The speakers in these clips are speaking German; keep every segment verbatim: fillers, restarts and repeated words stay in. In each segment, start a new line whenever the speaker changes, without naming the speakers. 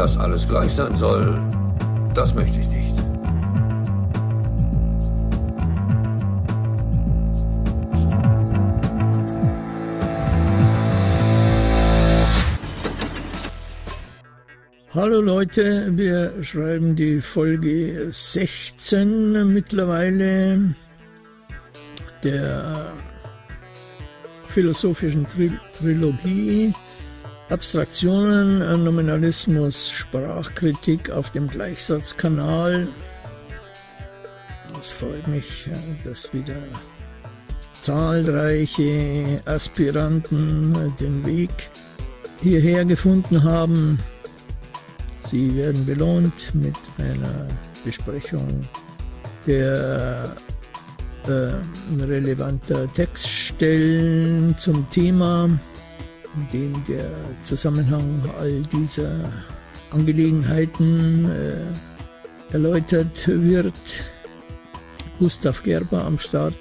Dass alles gleich sein soll, das möchte ich nicht.
Hallo Leute, wir schreiben die Folge sechzehn mittlerweile der philosophischen Tri Trilogie Abstraktionen, Nominalismus, Sprachkritik auf dem Gleichsatzkanal. Es freut mich, dass wieder zahlreiche Aspiranten den Weg hierher gefunden haben. Sie werden belohnt mit einer Besprechung der äh, relevanter Textstellen zum Thema, in dem der Zusammenhang all dieser Angelegenheiten äh, erläutert wird. Gustav Gerber am Start,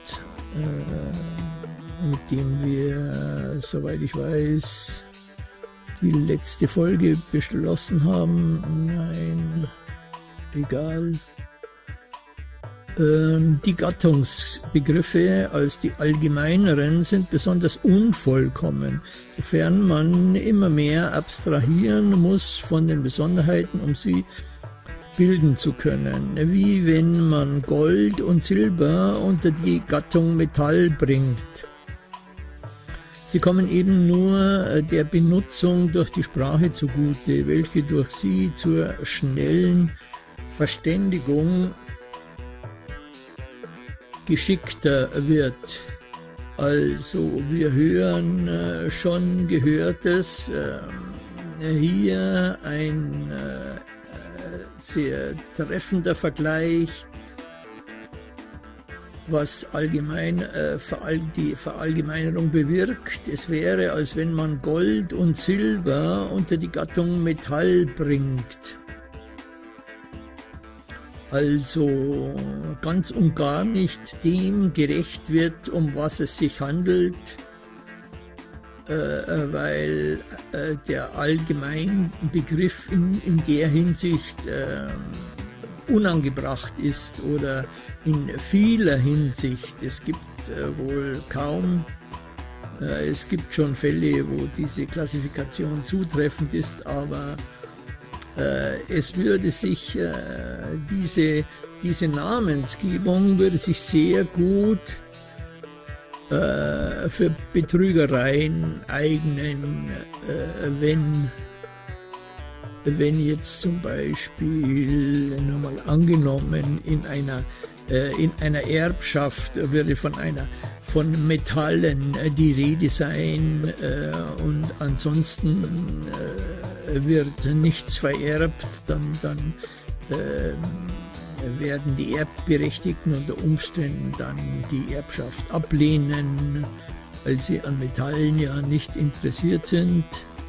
äh, mit dem wir, soweit ich weiß, die letzte Folge beschlossen haben. Nein, egal. Ähm, die Gattungsbegriffe als die allgemeineren sind besonders unvollkommen, sofern man immer mehr abstrahieren muss von den Besonderheiten, um sie bilden zu können. Wie wenn man Gold und Silber unter die Gattung Metall bringt. Sie kommen eben nur der Benutzung durch die Sprache zugute, welche durch sie zur schnellen Verständigung geschickter wird. Also wir hören äh, schon Gehörtes, äh, hier ein äh, sehr treffender Vergleich, was allgemein äh, die Verallgemeinerung bewirkt. Es wäre, als wenn man Gold und Silber unter die Gattung Metall bringt. Also ganz und gar nicht dem gerecht wird, um was es sich handelt, äh, weil äh, der Allgemeinbegriff in, in der Hinsicht äh, unangebracht ist oder in vieler Hinsicht. Es gibt äh, wohl kaum, äh, es gibt schon Fälle, wo diese Klassifikation zutreffend ist, aber äh, es würde sich, äh, diese, diese Namensgebung würde sich sehr gut äh, für Betrügereien eignen, äh, wenn wenn jetzt zum Beispiel, nur mal angenommen, in einer in einer Erbschaft würde von einer von Metallen die Rede sein äh, und ansonsten äh, wird nichts vererbt, dann, dann äh, werden die Erbberechtigten unter Umständen dann die Erbschaft ablehnen, weil sie an Metallen ja nicht interessiert sind.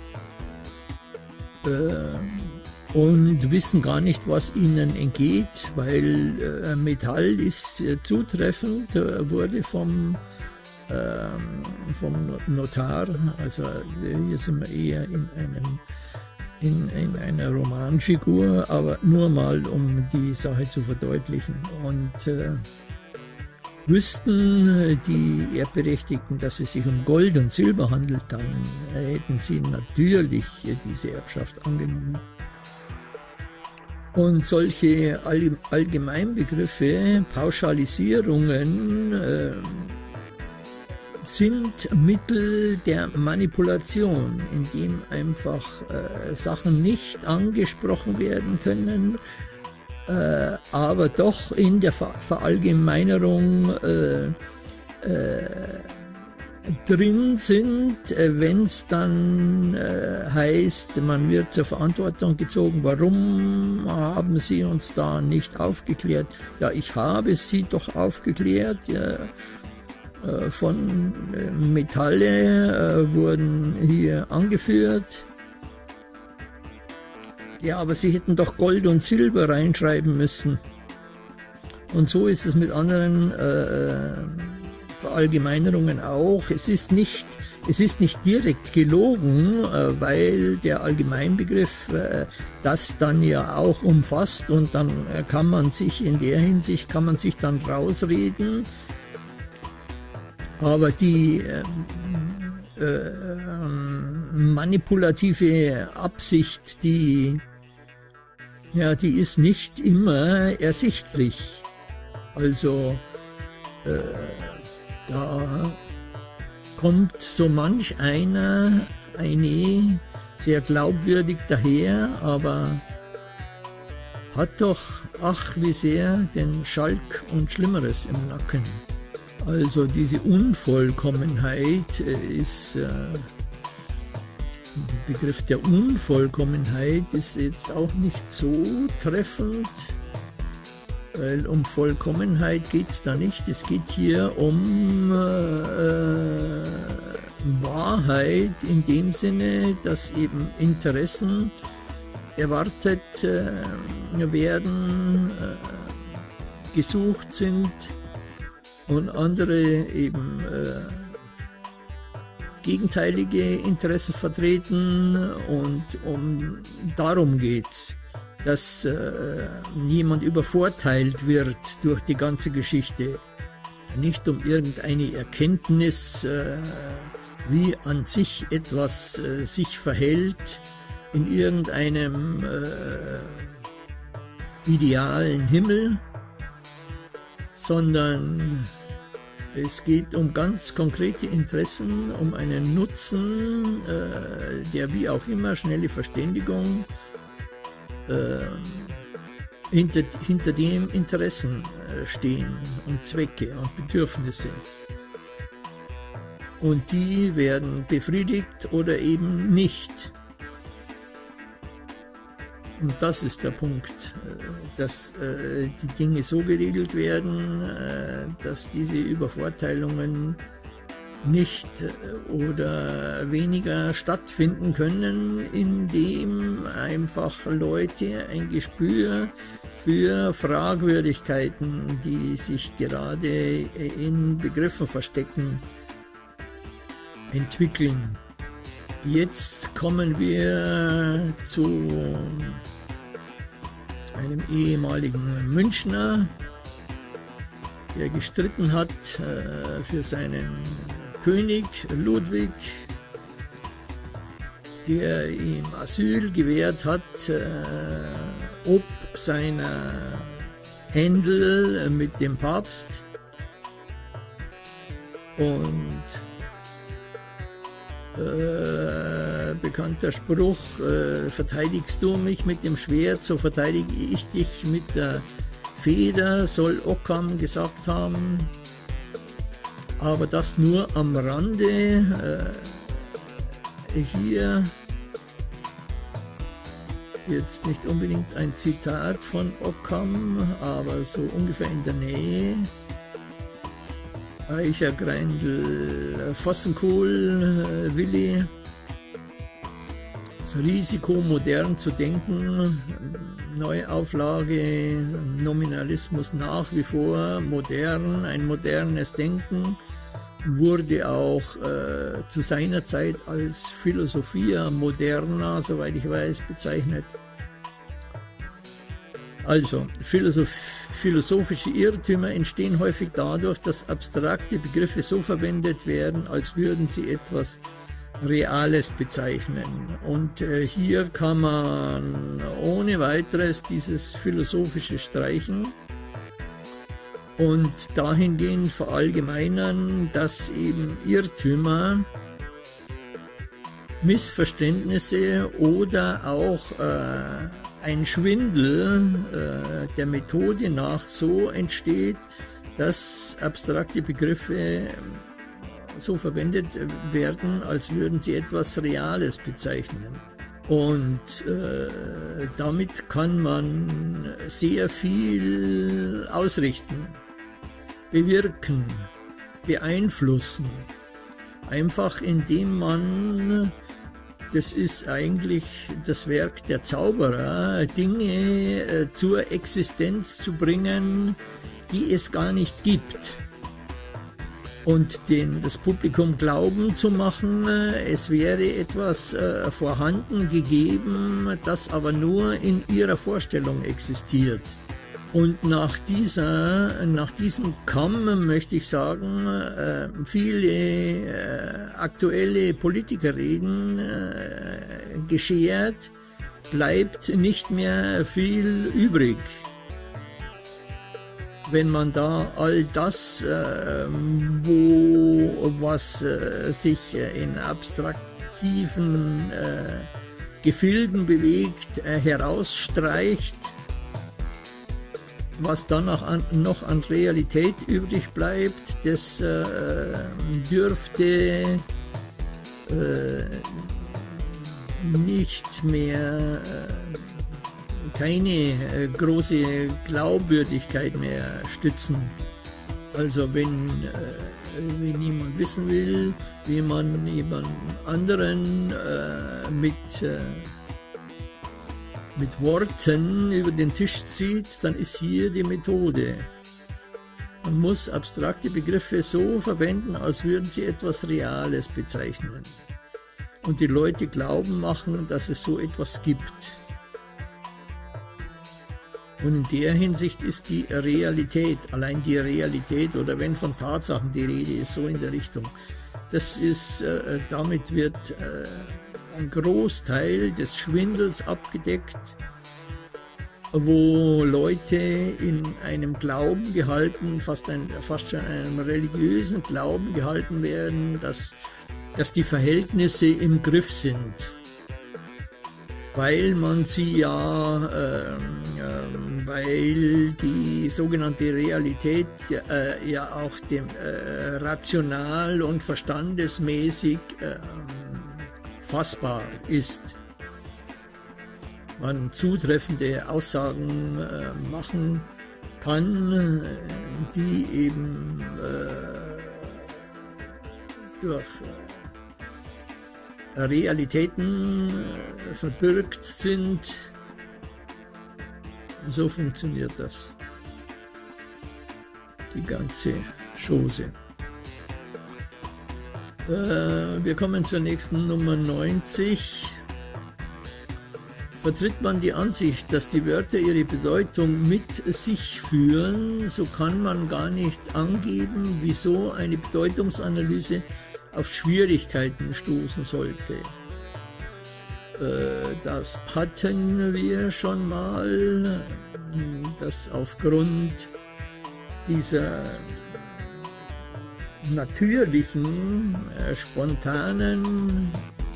Äh, und wissen gar nicht, was ihnen entgeht, weil äh, Metall ist äh, zutreffend, äh, wurde vom, äh, vom Notar, also hier sind wir eher in, einem, in, in einer Romanfigur, aber nur mal, um die Sache zu verdeutlichen. Und äh, wüssten die Erbberechtigten, dass es sich um Gold und Silber handelt, dann äh, hätten sie natürlich äh, diese Erbschaft angenommen. Und solche Allgemeinbegriffe, Pauschalisierungen äh, sind Mittel der Manipulation, indem einfach äh, Sachen nicht angesprochen werden können, äh, aber doch in der Ver Verallgemeinerung äh, äh, drin sind, äh, wenn es dann äh, heißt, man wird zur Verantwortung gezogen, warum haben Sie uns da nicht aufgeklärt? Ja, ich habe Sie doch aufgeklärt, ja, äh, von äh, Metalle äh, wurden hier angeführt. Ja, aber Sie hätten doch Gold und Silber reinschreiben müssen. Und so ist es mit anderen äh, Verallgemeinerungen auch. Es ist nicht, es ist nicht direkt gelogen, äh, weil der Allgemeinbegriff äh, das dann ja auch umfasst und dann äh, kann man sich in der Hinsicht, kann man sich dann rausreden. Aber die äh, äh, manipulative Absicht, die, ja, die ist nicht immer ersichtlich. Also äh, da kommt so manch einer eine sehr glaubwürdig daher, aber hat doch, ach wie sehr, den Schalk und Schlimmeres im Nacken. Also diese Unvollkommenheit ist, äh, der Begriff der Unvollkommenheit ist jetzt auch nicht so treffend, weil um Vollkommenheit geht es da nicht. Es geht hier um äh, Wahrheit in dem Sinne, dass eben Interessen erwartet äh, werden, äh, gesucht sind und andere eben äh, gegenteilige Interessen vertreten, und um darum geht's, dass äh, jemand übervorteilt wird durch die ganze Geschichte. Nicht um irgendeine Erkenntnis, äh, wie an sich etwas äh, sich verhält in irgendeinem äh, idealen Himmel, sondern es geht um ganz konkrete Interessen, um einen Nutzen, äh, der wie auch immer schnelle Verständigung, äh, hinter, hinter dem Interessen äh, stehen und Zwecke und Bedürfnisse. Und die werden befriedigt oder eben nicht. Und das ist der Punkt, dass äh, die Dinge so geregelt werden, äh, dass diese Übervorteilungen nicht oder weniger stattfinden können, indem einfach Leute ein Gespür für Fragwürdigkeiten, die sich gerade in Begriffen verstecken, entwickeln. Jetzt kommen wir zu einem ehemaligen Münchner, der gestritten hat äh, für seinen König Ludwig, der ihm Asyl gewährt hat, äh, ob seiner Händel mit dem Papst. Und Äh, bekannter Spruch, äh, verteidigst du mich mit dem Schwert, so verteidige ich dich mit der Feder, soll Occam gesagt haben. Aber das nur am Rande. Äh, hier jetzt nicht unbedingt ein Zitat von Occam, aber so ungefähr in der Nähe. Eicher, Greindl, Vossenkohl, Willi. Das Risiko, modern zu denken, Neuauflage, Nominalismus nach wie vor, modern, ein modernes Denken, wurde auch äh, zu seiner Zeit als Philosophia moderna, soweit ich weiß, bezeichnet. Also, Philosoph philosophische Irrtümer entstehen häufig dadurch, dass abstrakte Begriffe so verwendet werden, als würden sie etwas Reales bezeichnen. Und äh, hier kann man ohne weiteres dieses Philosophische streichen und dahingehend verallgemeinern, dass eben Irrtümer, Missverständnisse oder auch äh, ein Schwindel äh, der Methode nach so entsteht, dass abstrakte Begriffe so verwendet werden, als würden sie etwas Reales bezeichnen. Und äh, damit kann man sehr viel ausrichten, bewirken, beeinflussen, einfach indem man, das ist eigentlich das Werk der Zauberer, Dinge äh, zur Existenz zu bringen, die es gar nicht gibt. und den, das Publikum glauben zu machen, es wäre etwas äh, vorhanden gegeben, das aber nur in ihrer Vorstellung existiert. Und nach, dieser, nach diesem Kamm möchte ich sagen, äh, viele äh, aktuelle Politikerreden äh, geschert, bleibt nicht mehr viel übrig. Wenn man da all das, äh, wo was äh, sich äh, in abstraktiven äh, Gefilden bewegt, äh, herausstreicht, was dann noch an, noch an Realität übrig bleibt, das äh, dürfte äh, nicht mehr äh, keine äh, große Glaubwürdigkeit mehr stützen. Also wenn, äh, wenn jemand wissen will, wie man jemand anderen äh, mit, äh, mit Worten über den Tisch zieht, dann ist hier die Methode. Man muss abstrakte Begriffe so verwenden, als würden sie etwas Reales bezeichnen. Und die Leute glauben machen, dass es so etwas gibt. Und in der Hinsicht ist die Realität, allein die Realität oder wenn von Tatsachen die Rede ist, so in der Richtung, das ist, äh, damit wird äh, ein Großteil des Schwindels abgedeckt, wo Leute in einem Glauben gehalten, fast, ein, fast schon einem religiösen Glauben gehalten werden, dass, dass die Verhältnisse im Griff sind. Weil man sie ja, äh, äh, weil die sogenannte Realität äh, ja auch dem, äh, rational und verstandesmäßig äh, fassbar ist. Man zutreffende Aussagen äh, machen kann, die eben äh, durch Realitäten verbürgt sind. So funktioniert das. Die ganze Chose. Äh, wir kommen zur nächsten Nummer neunzig. Vertritt man die Ansicht, dass die Wörter ihre Bedeutung mit sich führen, so kann man gar nicht angeben, wieso eine Bedeutungsanalyse auf Schwierigkeiten stoßen sollte. Das hatten wir schon mal, dass aufgrund dieser natürlichen, spontanen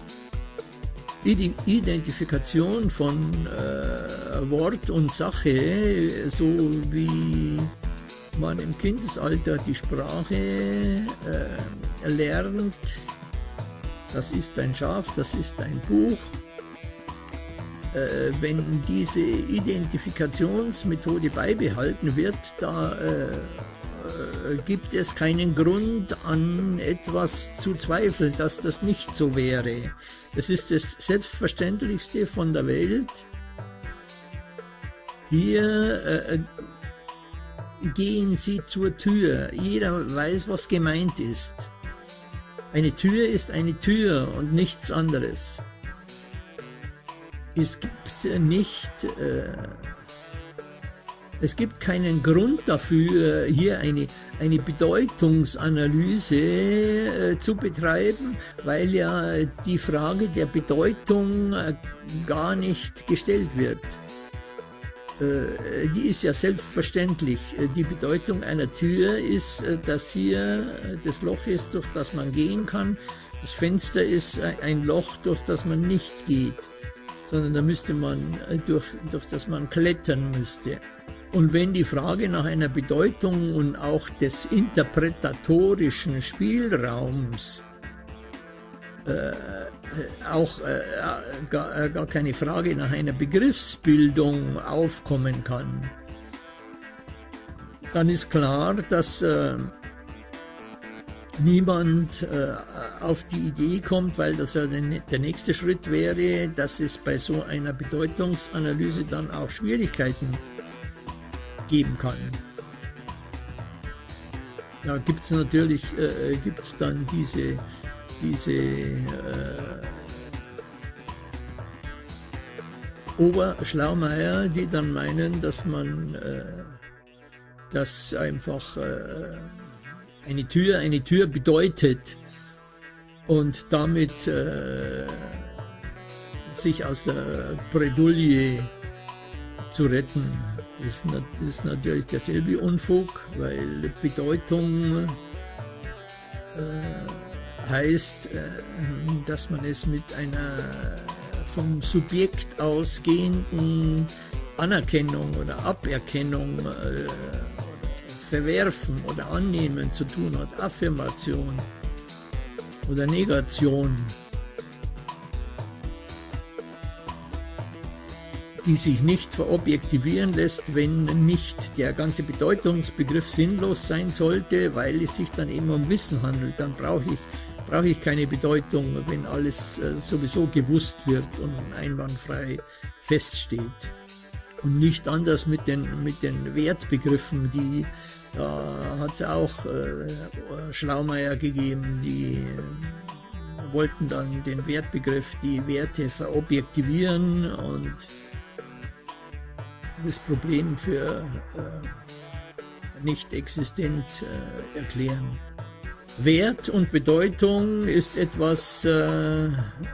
Identifikation von Wort und Sache, so wie man im Kindesalter die Sprache äh, lernt, das ist ein Schaf, das ist ein Buch. Äh, wenn diese Identifikationsmethode beibehalten wird, da äh, äh, gibt es keinen Grund an etwas zu zweifeln, dass das nicht so wäre. Das ist das Selbstverständlichste von der Welt. Hier äh, gehen Sie zur Tür. Jeder weiß, was gemeint ist. Eine Tür ist eine Tür und nichts anderes. Es gibt nicht, äh, es gibt keinen Grund dafür, hier eine, eine Bedeutungsanalyse äh, zu betreiben, weil ja die Frage der Bedeutung äh, gar nicht gestellt wird. Die ist ja selbstverständlich. Die Bedeutung einer Tür ist, dass hier das Loch ist, durch das man gehen kann. Das Fenster ist ein Loch, durch das man nicht geht, sondern da müsste man, durch, durch das man klettern müsste. Und wenn die Frage nach einer Bedeutung und auch des interpretatorischen Spielraums äh, auch äh, gar, äh, gar keine Frage nach einer Begriffsbildung aufkommen kann, dann ist klar, dass äh, niemand äh, auf die Idee kommt, weil das ja der nächste Schritt wäre, dass es bei so einer Bedeutungsanalyse dann auch Schwierigkeiten geben kann. Da gibt es natürlich äh, gibt's dann diese, diese äh, Oberschlaumeier, die dann meinen, dass man äh, dass einfach äh, eine Tür eine Tür bedeutet und damit äh, sich aus der Bredouille zu retten. Das ist, das ist natürlich derselbe Unfug, weil Bedeutung äh, heißt, äh, dass man es mit einer vom Subjekt ausgehenden Anerkennung oder Aberkennung, äh, Verwerfen oder Annehmen zu tun hat, Affirmation oder Negation, die sich nicht verobjektivieren lässt, wenn nicht der ganze Bedeutungsbegriff sinnlos sein sollte, weil es sich dann eben um Wissen handelt. Dann brauche ich, brauche ich keine Bedeutung, wenn alles äh, sowieso gewusst wird und einwandfrei feststeht. Und nicht anders mit den, mit den Wertbegriffen, die da hat es auch äh, Schlaumeier gegeben, die äh, wollten dann den Wertbegriff, die Werte verobjektivieren und das Problem für äh, nicht existent äh, erklären. Wert und Bedeutung ist etwas, äh,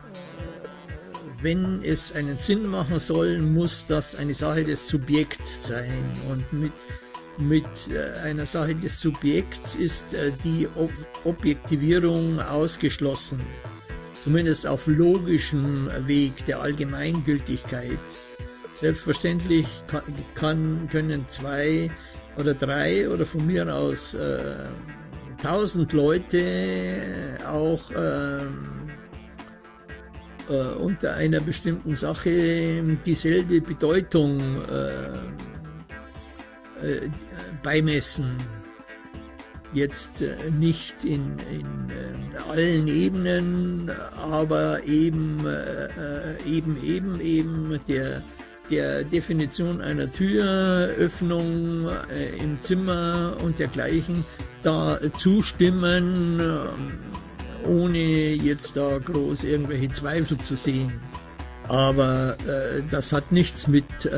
wenn es einen Sinn machen soll, muss das eine Sache des Subjekts sein. Und mit, mit äh, einer Sache des Subjekts ist äh, die Ob Objektivierung ausgeschlossen. Zumindest auf logischem Weg der Allgemeingültigkeit. Selbstverständlich kann, kann, können zwei oder drei oder von mir aus äh, tausend Leute auch äh, äh, unter einer bestimmten Sache dieselbe Bedeutung äh, äh, beimessen. Jetzt äh, nicht in, in äh, allen Ebenen, aber eben, äh, eben, eben, eben der der Definition einer Türöffnung äh, im Zimmer und dergleichen da äh, zustimmen, äh, ohne jetzt da groß irgendwelche Zweifel zu sehen. Aber äh, das hat nichts mit äh,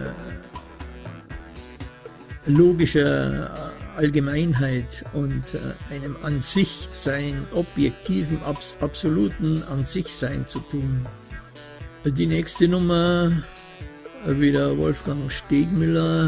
logischer Allgemeinheit und äh, einem An sich Sein, objektiven, abs absoluten An sich Sein zu tun. Die nächste Nummer, wieder Wolfgang Stegmüller,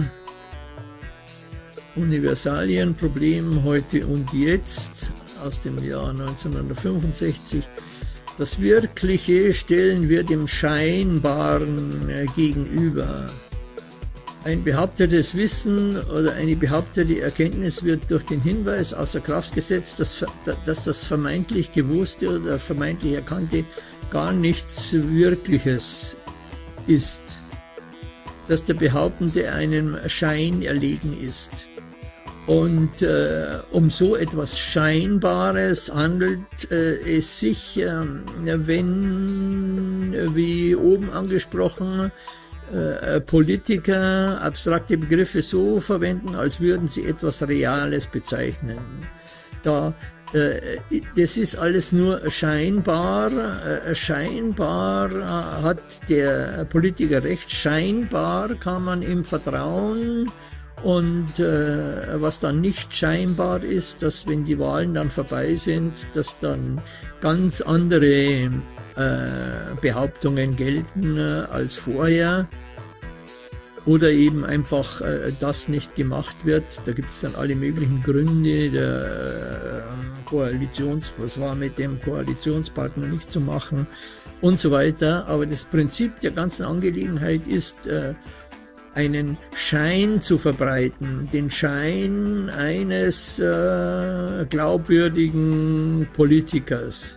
Universalienproblem heute und jetzt aus dem Jahr neunzehnhundertfünfundsechzig. Das Wirkliche stellen wir dem Scheinbaren gegenüber. Ein behauptetes Wissen oder eine behauptete Erkenntnis wird durch den Hinweis außer Kraft gesetzt, dass, dass das vermeintlich Gewusste oder vermeintlich Erkannte gar nichts Wirkliches ist, dass der Behauptende einem Schein erlegen ist. Und äh, um so etwas Scheinbares handelt äh, es sich, äh, wenn, wie oben angesprochen, äh, Politiker abstrakte Begriffe so verwenden, als würden sie etwas Reales bezeichnen. Da Das ist alles nur scheinbar. Scheinbar hat der Politiker recht. Scheinbar kann man ihm vertrauen. Und äh, was dann nicht scheinbar ist, dass wenn die Wahlen dann vorbei sind, dass dann ganz andere äh, Behauptungen gelten äh, als vorher. Oder eben einfach äh, das nicht gemacht wird. Da gibt es dann alle möglichen Gründe, der äh, Koalitions, was war mit dem Koalitionspartner nicht zu machen und so weiter. Aber das Prinzip der ganzen Angelegenheit ist, äh, einen Schein zu verbreiten, den Schein eines äh, glaubwürdigen Politikers,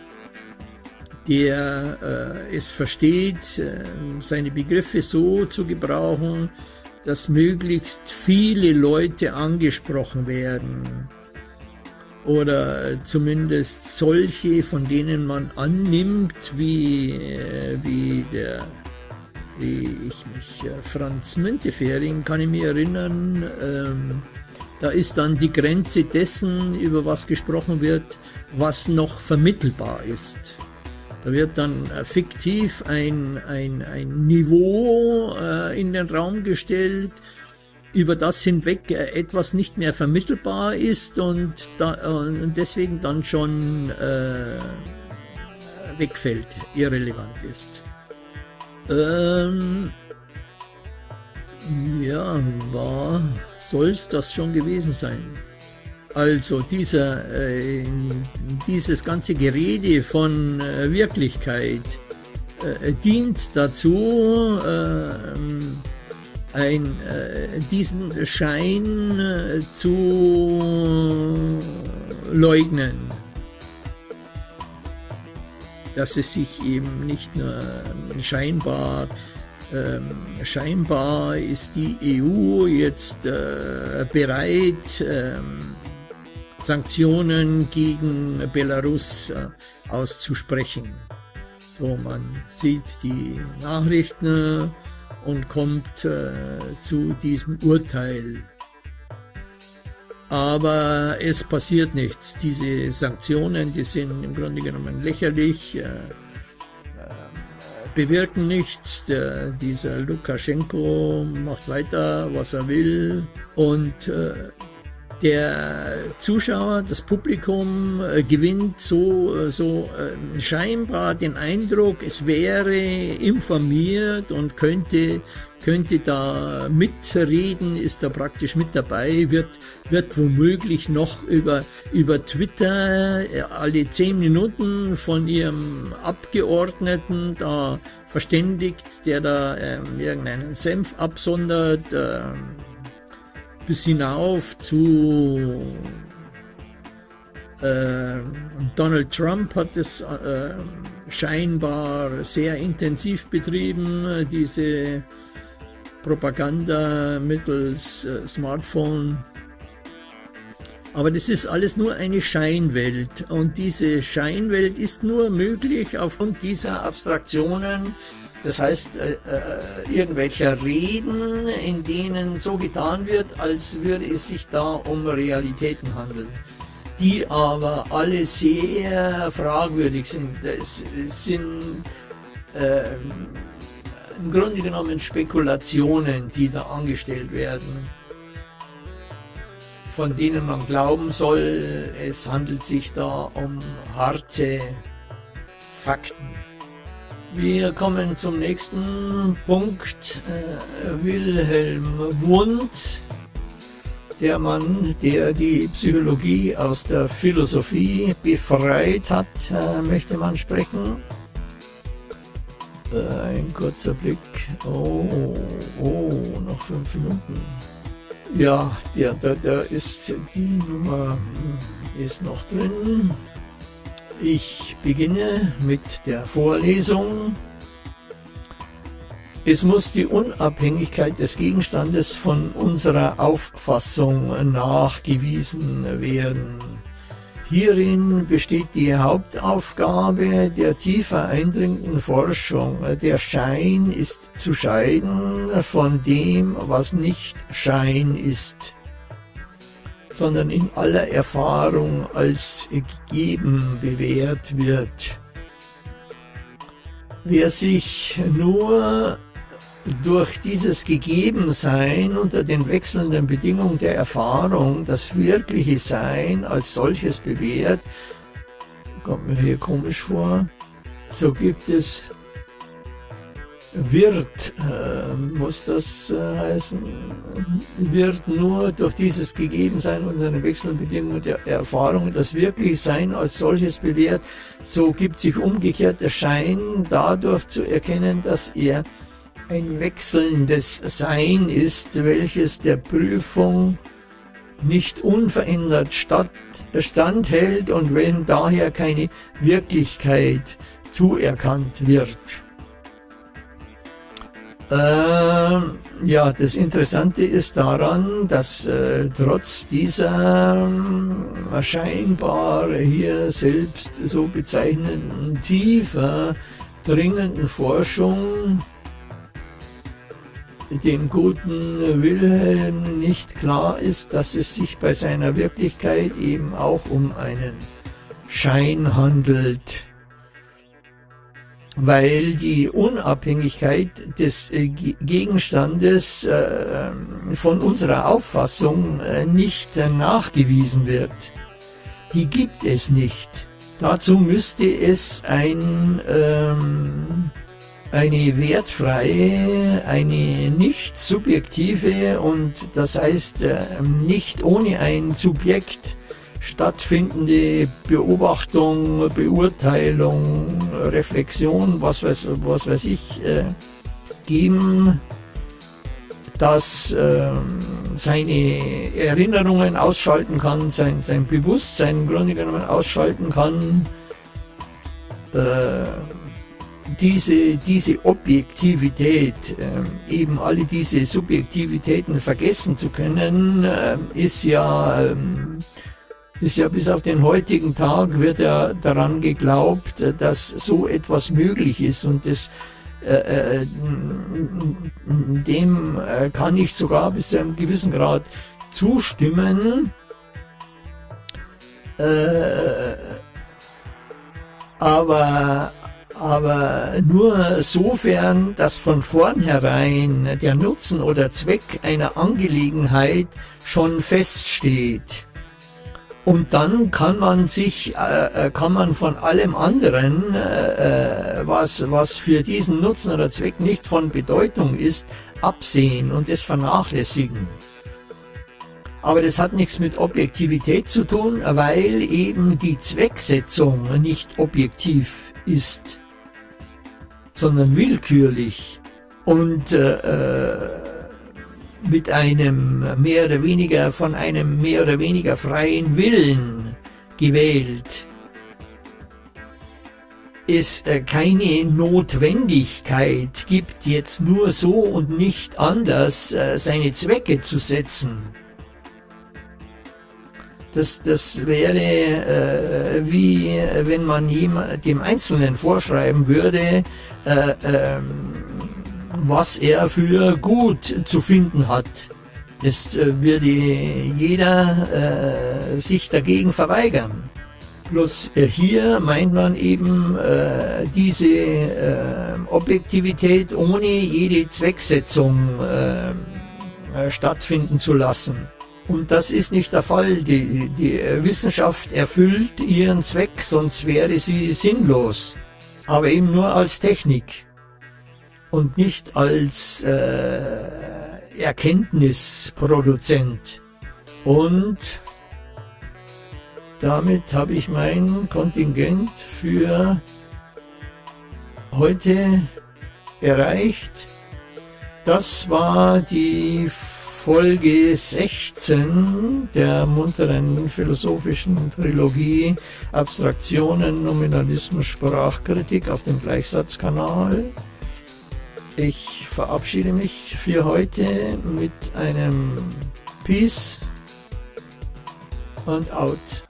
der äh, es versteht, äh, seine Begriffe so zu gebrauchen, dass möglichst viele Leute angesprochen werden. Oder zumindest solche, von denen man annimmt, wie, äh, wie, der, wie ich mich, äh, Franz Müntefering, kann ich mich erinnern, ähm, Da ist dann die Grenze dessen, über was gesprochen wird, was noch vermittelbar ist. Da wird dann äh, fiktiv ein, ein, ein Niveau äh, in den Raum gestellt, über das hinweg äh, etwas nicht mehr vermittelbar ist und, da, äh, und deswegen dann schon äh, wegfällt, irrelevant ist. Ähm, ja, war, soll's das schon gewesen sein? Also dieser, äh, dieses ganze Gerede von äh, Wirklichkeit äh, dient dazu, äh, ein, äh, diesen Schein äh, zu leugnen, dass es sich eben nicht nur scheinbar ähm, scheinbar ist die E U jetzt äh, bereit, ähm, Sanktionen gegen Belarus äh, auszusprechen. So, man sieht die Nachrichten und kommt äh, zu diesem Urteil. Aber es passiert nichts. Diese Sanktionen, die sind im Grunde genommen lächerlich, äh, äh, bewirken nichts. Der, dieser Lukaschenko macht weiter, was er will. Und äh, der Zuschauer, das Publikum äh, gewinnt so, so äh, scheinbar den Eindruck, es wäre informiert und könnte, könnte da mitreden, ist da praktisch mit dabei, wird, wird womöglich noch über, über Twitter äh, alle zehn Minuten von ihrem Abgeordneten da verständigt, der da äh, irgendeinen Senf absondert, äh, bis hinauf zu äh, Donald Trump hat es äh, scheinbar sehr intensiv betrieben, diese Propaganda mittels äh, Smartphone. Aber das ist alles nur eine Scheinwelt und diese Scheinwelt ist nur möglich aufgrund dieser Abstraktionen. Das heißt, äh, äh, irgendwelcher Reden, in denen so getan wird, als würde es sich da um Realitäten handeln, die aber alle sehr fragwürdig sind. Es sind äh, im Grunde genommen Spekulationen, die da angestellt werden, von denen man glauben soll, es handelt sich da um harte Fakten. Wir kommen zum nächsten Punkt. Äh, Wilhelm Wundt, der Mann, der die Psychologie aus der Philosophie befreit hat, äh, möchte man sprechen. Äh, ein kurzer Blick. Oh, oh, noch fünf Minuten. Ja, der, der, der ist, die Nummer ist noch drin. Ich beginne mit der Vorlesung. Es muss die Unabhängigkeit des Gegenstandes von unserer Auffassung nachgewiesen werden. Hierin besteht die Hauptaufgabe der tiefer eindringenden Forschung. Der Schein ist zu scheiden von dem, was nicht Schein ist, sondern in aller Erfahrung als gegeben bewährt wird. Wer sich nur durch dieses Gegebensein unter den wechselnden Bedingungen der Erfahrung das wirkliche Sein als solches bewährt, kommt mir hier komisch vor, so gibt es wird, äh, muss das äh, heißen, wird nur durch dieses Gegebensein unter den wechselnden Bedingungen der Erfahrung das wirkliche Sein als solches bewährt, so gibt sich umgekehrt der Schein dadurch zu erkennen, dass er ein wechselndes Sein ist, welches der Prüfung nicht unverändert statt, standhält und welchem daher keine Wirklichkeit zuerkannt wird. Äh, ja, das Interessante ist daran, dass äh, trotz dieser äh, scheinbar hier selbst so bezeichneten tiefer dringenden Forschung dem guten Wilhelm nicht klar ist, dass es sich bei seiner Wirklichkeit eben auch um einen Schein handelt, weil die Unabhängigkeit des äh, Gegenstandes äh, von unserer Auffassung äh, nicht äh, nachgewiesen wird. Die gibt es nicht. Dazu müsste es ein, ähm, eine wertfreie, eine nicht subjektive und das heißt äh, nicht ohne ein Subjekt stattfindende Beobachtung, Beurteilung, Reflexion, was weiß, was weiß ich, äh, geben, das äh, seine Erinnerungen ausschalten kann, sein, sein Bewusstsein im Grunde genommen ausschalten kann, äh, diese, diese Objektivität, äh, eben alle diese Subjektivitäten vergessen zu können, äh, ist ja äh, ist ja bis auf den heutigen Tag wird ja daran geglaubt, dass so etwas möglich ist und das, äh, dem kann ich sogar bis zu einem gewissen Grad zustimmen. Äh, aber, aber nur sofern, dass von vornherein der Nutzen oder Zweck einer Angelegenheit schon feststeht. Und dann kann man sich, äh, kann man von allem anderen, äh, was, was für diesen Nutzen oder Zweck nicht von Bedeutung ist, absehen und es vernachlässigen. Aber das hat nichts mit Objektivität zu tun, weil eben die Zwecksetzung nicht objektiv ist, sondern willkürlich und äh, mit einem mehr oder weniger, von einem mehr oder weniger freien Willen gewählt, es keine Notwendigkeit gibt, jetzt nur so und nicht anders seine Zwecke zu setzen. Das, das wäre äh, wie wenn man jemand, dem Einzelnen vorschreiben würde, äh, äh, was er für gut zu finden hat. Das äh, würde jeder äh, sich dagegen verweigern. Bloß äh, hier meint man eben äh, diese äh, Objektivität ohne jede Zwecksetzung äh, äh, stattfinden zu lassen. Und das ist nicht der Fall. Die, die Wissenschaft erfüllt ihren Zweck, sonst wäre sie sinnlos. Aber eben nur als Technik. Und nicht als äh, Erkenntnisproduzent. Und damit habe ich mein Kontingent für heute erreicht. Das war die Folge sechzehn der munteren philosophischen Trilogie Abstraktionen, Nominalismus, Sprachkritik auf dem Gleichsatzkanal. Ich verabschiede mich für heute mit einem Peace und out.